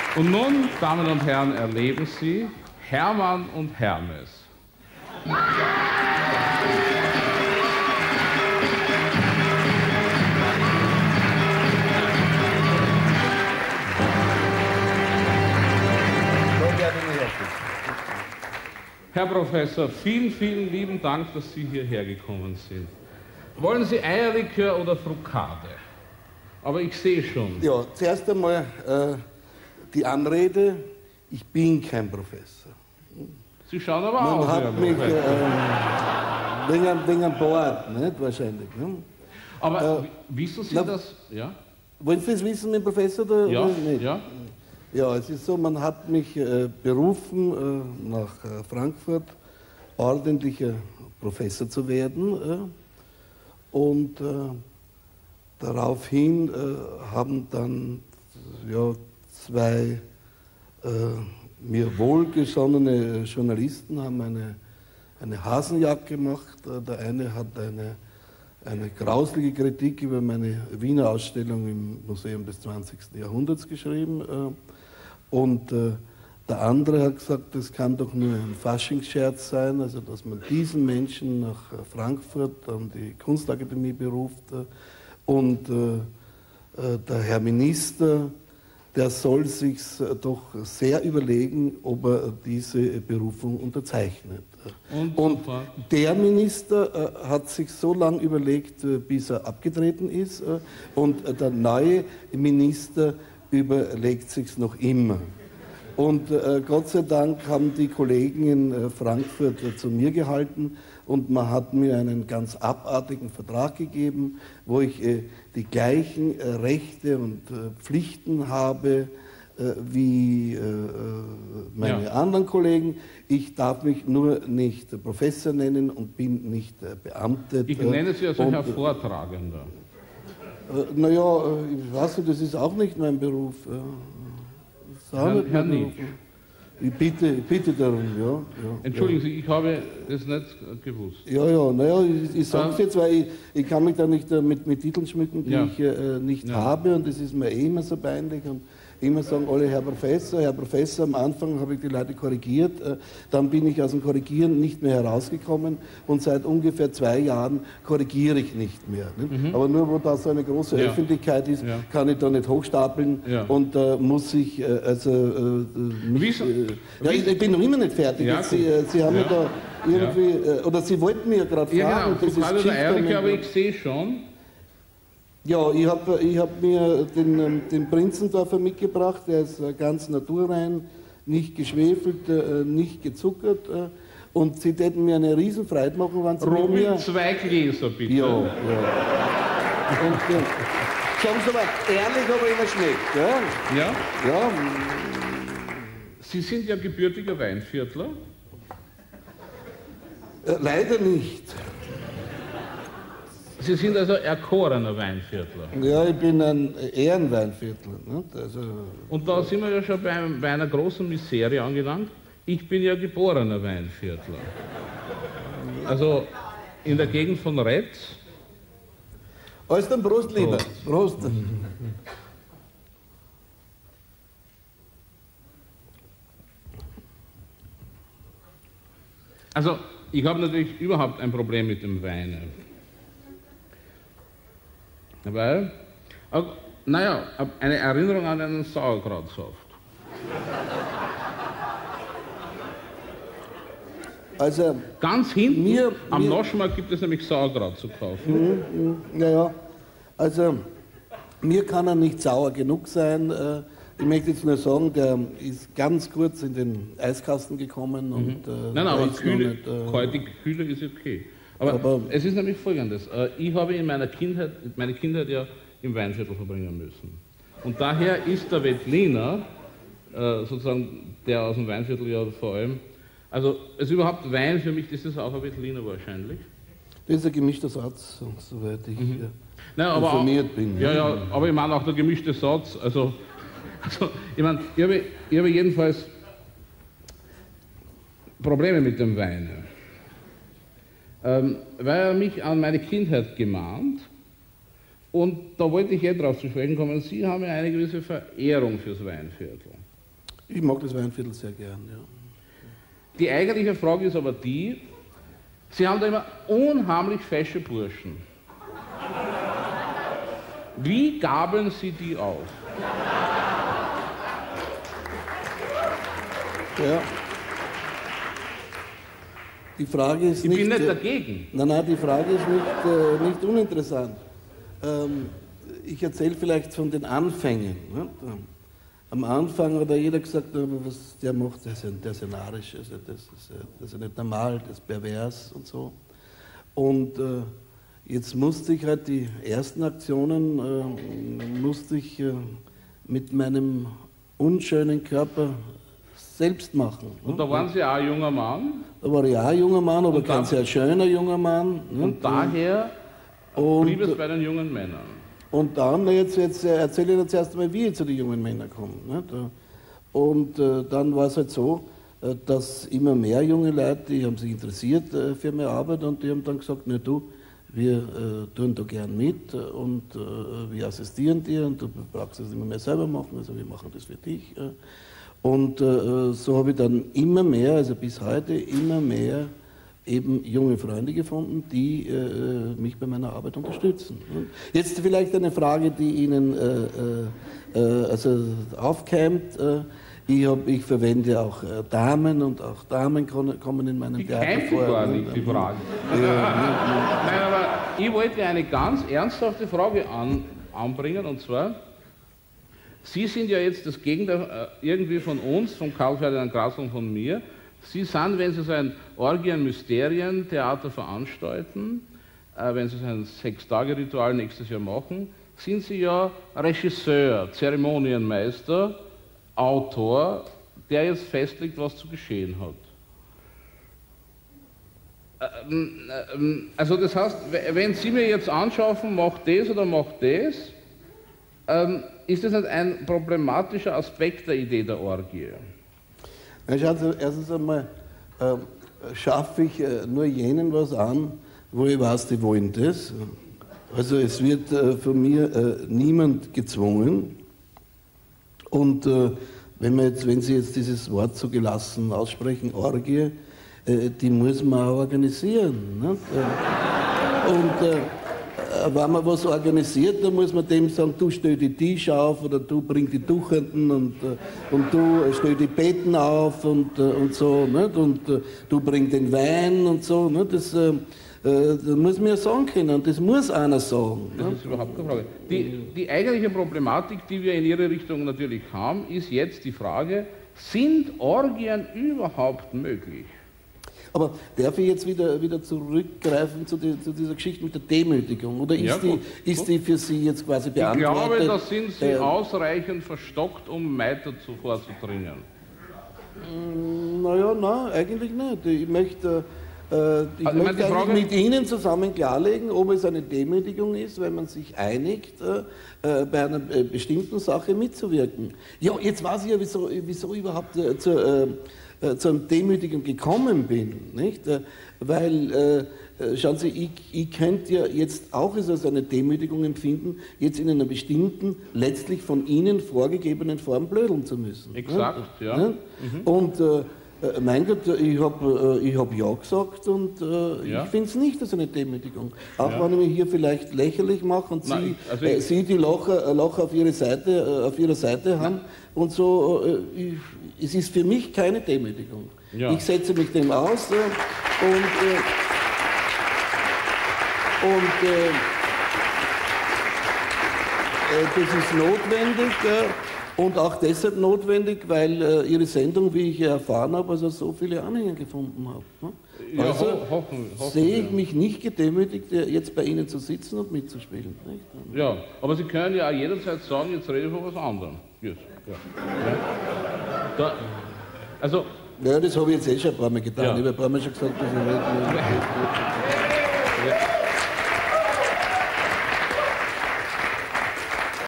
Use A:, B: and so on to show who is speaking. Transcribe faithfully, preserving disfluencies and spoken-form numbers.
A: Und nun, Damen und Herren, erleben Sie Hermann und Hermes. Herr Professor, vielen, vielen lieben Dank, dass Sie hierher gekommen sind. Wollen Sie Eierlikör oder Frukade? Aber ich sehe schon.
B: Ja, zuerst einmal äh, die Anrede, ich bin kein Professor.
A: Sie schauen aber
B: Man
A: aus.
B: hat
A: Herr
B: mich
A: Professor.
B: äh, wegen, wegen einem Bord, nicht wahrscheinlich. Ne?
A: Aber
B: äh,
A: wissen Sie
B: na,
A: das? Ja?
B: Wollen Sie das wissen, mein Professor? Oder,
A: Ja,
B: oder nicht?
A: ja.
B: Ja, es ist so, man hat mich äh, berufen, äh, nach äh, Frankfurt ordentlicher Professor zu werden. Äh, und äh, daraufhin äh, haben dann ja, zwei äh, mir wohlgesonnene Journalisten haben eine, eine Hasenjagd gemacht. Äh, der eine hat eine, eine grauslige Kritik über meine Wiener Ausstellung im Museum des zwanzigsten Jahrhunderts geschrieben. Äh, Und äh, der andere hat gesagt, das kann doch nur ein Faschingsscherz sein, also dass man diesen Menschen nach Frankfurt an die Kunstakademie beruft. Äh, und äh, äh, der Herr Minister, der soll sich doch sehr überlegen, ob er diese Berufung unterzeichnet.
A: Und,
B: und der Minister äh, hat sich so lange überlegt, äh, bis er abgetreten ist. Äh, und äh, der neue Minister überlegt sich's noch immer. Und äh, Gott sei Dank haben die Kollegen in äh, Frankfurt äh, zu mir gehalten und man hat mir einen ganz abartigen Vertrag gegeben, wo ich äh, die gleichen äh, Rechte und äh, Pflichten habe äh, wie äh, meine ja. anderen Kollegen. Ich darf mich nur nicht äh, Professor nennen und bin nicht äh, beamtet.
A: Ich nenne Sie also
B: und,
A: Herr Vortragender.
B: Naja, ich weiß nicht, das ist auch nicht mein Beruf.
A: Herr, Herr Nietzsch.
B: Ich bitte, ich bitte darum, ja. ja
A: Entschuldigen
B: ja.
A: Sie, ich habe das nicht gewusst.
B: Ja, ja, naja, ich, ich sage es jetzt, weil ich, ich kann mich da nicht mit, mit Titeln schmücken, die ja. ich äh, nicht ja. habe und das ist mir eh immer so peinlich. Und immer sagen alle Herr Professor, Herr Professor, am Anfang habe ich die Leute korrigiert, äh, dann bin ich aus dem Korrigieren nicht mehr herausgekommen und seit ungefähr zwei Jahren korrigiere ich nicht mehr. Nicht? Mhm. Aber nur wo da so eine große ja. Öffentlichkeit ist, ja. kann ich da nicht hochstapeln ja. und da äh, muss ich, äh, also, äh, mich, äh, ja, ich, ich bin noch immer nicht fertig. Ja, Sie, äh, Sie haben ja. da irgendwie, äh, oder Sie wollten mir ja gerade
A: ja,
B: fragen.
A: Genau. Das ist ehrlich, aber ich sehe schon.
B: Ja, ich habe ich hab mir den, den Prinzendorfer mitgebracht, der ist ganz naturrein, nicht geschwefelt, nicht gezuckert. Und Sie täten mir eine Riesenfreude machen, wenn Sie
A: Robin,
B: mit mir...
A: zwei Gläser, bitte.
B: Ja, ja. Und äh, sagen Sie mal, ehrlich, ob er Ihnen schmeckt. Ja?
A: Ja?
B: Ja.
A: Sie sind ja gebürtiger Weinviertler?
B: Äh, leider nicht.
A: Sie sind also erkorener Weinviertler.
B: Ja, ich bin ein Ehrenweinviertler. Ne? Also,
A: und da sind wir ja schon bei, bei einer großen Miserie angelangt. Ich bin ja geborener Weinviertler. Also in der Gegend von Retz.
B: Alles dann Prost, lieber. Prost. Prost.
A: Also ich habe natürlich überhaupt ein Problem mit dem Wein. Weil, naja, eine Erinnerung an einen Sauerkrautsaft.
B: Also,
A: ganz hinten
B: mir,
A: am
B: mir,
A: Naschmarkt gibt es nämlich Sauerkraut zu kaufen.
B: Mm, mm, naja, also mir kann er nicht sauer genug sein. Ich möchte jetzt nur sagen, der ist ganz kurz in den Eiskasten gekommen. Mhm. Und, äh,
A: nein, nein, aber kühle, nicht, äh, kalte Kühle ist okay. Aber, aber es ist nämlich Folgendes. Ich habe in meiner Kindheit, meine Kindheit ja im Weinviertel verbringen müssen. Und daher ist der Wettliner, sozusagen der aus dem Weinviertel ja vor allem, also ist überhaupt Wein für mich, das ist auch ein Wettliner wahrscheinlich.
B: Das ist ein gemischter Satz, soweit ich mhm.
A: Nein, aber
B: informiert
A: auch,
B: bin.
A: Ja, ja, aber ich meine auch der gemischte Satz, also, also ich meine, ich habe, ich habe jedenfalls Probleme mit dem Wein. Ähm, weil er mich an meine Kindheit gemahnt und da wollte ich eh drauf zu sprechen kommen. Sie haben ja eine gewisse Verehrung fürs Weinviertel.
B: Ich mag das Weinviertel sehr gern, ja.
A: Die eigentliche Frage ist aber die, Sie haben da immer unheimlich fesche Burschen. Wie gabeln Sie die auf?
B: Ja. Die Frage ist
A: ich
B: nicht...
A: Ich bin nicht dagegen.
B: Nein, nein, die Frage ist nicht, äh, nicht uninteressant. Ähm, ich erzähle vielleicht von den Anfängen. Ne? Am Anfang hat ja jeder gesagt, was der macht, der ist ja, der ist ja narrisch, also das, ist, das ist ja nicht normal, das ist pervers und so. Und äh, jetzt musste ich halt die ersten Aktionen, äh, musste ich äh, mit meinem unschönen Körper selbst machen.
A: Und da waren Sie auch ein junger Mann?
B: Da war ich auch ein junger Mann, aber kein sehr schöner junger Mann.
A: Und, und daher und, blieb es bei den jungen Männern.
B: Und dann, jetzt, jetzt erzähle ich Ihnen zuerst einmal, wie ich zu den jungen Männern komme. Nicht? Und äh, dann war es halt so, äh, dass immer mehr junge Leute, die haben sich interessiert äh, für meine Arbeit und die haben dann gesagt, na du, wir äh, tun da gern mit und äh, wir assistieren dir und du brauchst das immer mehr selber machen, also wir machen das für dich. Äh. Und äh, so habe ich dann immer mehr, also bis heute, immer mehr eben junge Freunde gefunden, die äh, mich bei meiner Arbeit unterstützen. Jetzt vielleicht eine Frage, die Ihnen äh, äh, also aufkeimt. Äh, ich, hab, ich verwende auch äh, Damen und auch Damen kommen in meinem
A: die
B: Theater vor.
A: Die gar nicht, die Frage. Ja, ja. Nein, aber ich wollte eine ganz ernsthafte Frage an, anbringen, und zwar, Sie sind ja jetzt das Gegenteil äh, irgendwie von uns, von Karl Ferdinand Grassl und von mir. Sie sind, wenn Sie so ein Orgien-Mysterien-Theater veranstalten, äh, wenn Sie so ein Sechs-Tage-Ritual nächstes Jahr machen, sind Sie ja Regisseur, Zeremonienmeister, Autor, der jetzt festlegt, was zu geschehen hat. Ähm, ähm, also das heißt, wenn Sie mir jetzt anschaffen, macht das oder macht das, ähm, ist das nicht ein problematischer Aspekt der Idee der Orgie?
B: Also erstens einmal äh, schaffe ich äh, nur jenen was an, wo ich weiß, die wollen das. Also es wird äh, von mir äh, niemand gezwungen. Und äh, wenn, wir jetzt, wenn Sie jetzt dieses Wort so gelassen aussprechen, Orgie, äh, die muss man auch organisieren. Ne? Und äh, wenn man was organisiert, dann muss man dem sagen, du stell die Tische auf oder du bring die Tuchenden und, und du stell die Betten auf und, und so, nicht? Und du bring den Wein und so. Nicht? Das, das muss man ja sagen können und das muss einer sagen.
A: Das ist überhaupt keine Frage. Die, die eigentliche Problematik, die wir in Ihre Richtung natürlich haben, ist jetzt die Frage, sind Orgien überhaupt möglich?
B: Aber darf ich jetzt wieder, wieder zurückgreifen zu, die, zu dieser Geschichte mit der Demütigung? Oder ist, ja, gut, die, ist gut. die für Sie jetzt quasi beantwortet?
A: Ich glaube, da sind Sie äh, ausreichend verstockt, um weiter zu vorzudringen.
B: Naja, nein, eigentlich nicht. Ich möchte, äh, ich also, möchte ich eigentlich mit Ihnen zusammen klarlegen, ob es eine Demütigung ist, wenn man sich einigt, äh, bei einer äh, bestimmten Sache mitzuwirken. Ja, jetzt weiß ich ja, wieso, wieso überhaupt äh, zur... Äh, zur Demütigung gekommen bin, nicht? Weil, äh, schauen Sie, ich, ich könnte ja jetzt auch es als eine Demütigung empfinden, jetzt in einer bestimmten, letztlich von Ihnen vorgegebenen Form blödeln zu müssen.
A: Exakt,
B: ja.
A: ja.
B: ja? Mhm. Und äh, mein Gott, ich habe ich hab ja gesagt und äh, ja. ich finde es nicht als eine Demütigung. Auch ja. wenn ich mich hier vielleicht lächerlich mache und Nein, Sie, also äh, Sie die Locher, Locher auf, ihre Seite, äh, auf Ihrer Seite haben Nein. und so, äh, ich, es ist für mich keine Demütigung. Ja. Ich setze mich dem aus äh, und, äh, und äh, äh, das ist notwendig. Äh, Und auch deshalb notwendig, weil äh, Ihre Sendung, wie ich erfahren habe, also so viele Anhänger gefunden hat. Ne?
A: Ja,
B: also
A: ho hoffen, hoffen,
B: sehe ich
A: ja.
B: mich nicht gedemütigt, jetzt bei Ihnen zu sitzen und mitzuspielen. Nicht?
A: Ja, aber Sie können ja auch jederzeit sagen, jetzt rede ich von was anderem. Yes. Ja. Ja. Da, also,
B: ja, das habe ich jetzt eh schon ein paar Mal getan. Ja. Ich habe ein paar Mal schon gesagt, dass ich nicht...
A: Ja.